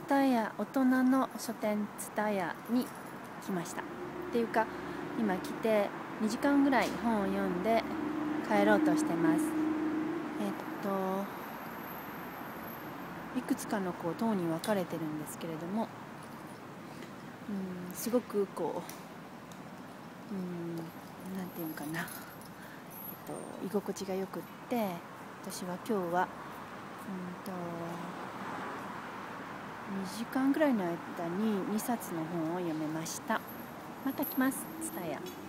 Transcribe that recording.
TSUTAYA、大人の書店TSUTAYAに来ました。っていうか今来て2時間ぐらい本を読んで帰ろうとしてます。いくつかの棟に分かれてるんですけれども、すごくなんていうかな、居心地がよくって、私は今日は2時間ぐらいの間に2冊の本を読めました。また来ます。TSUTAYA。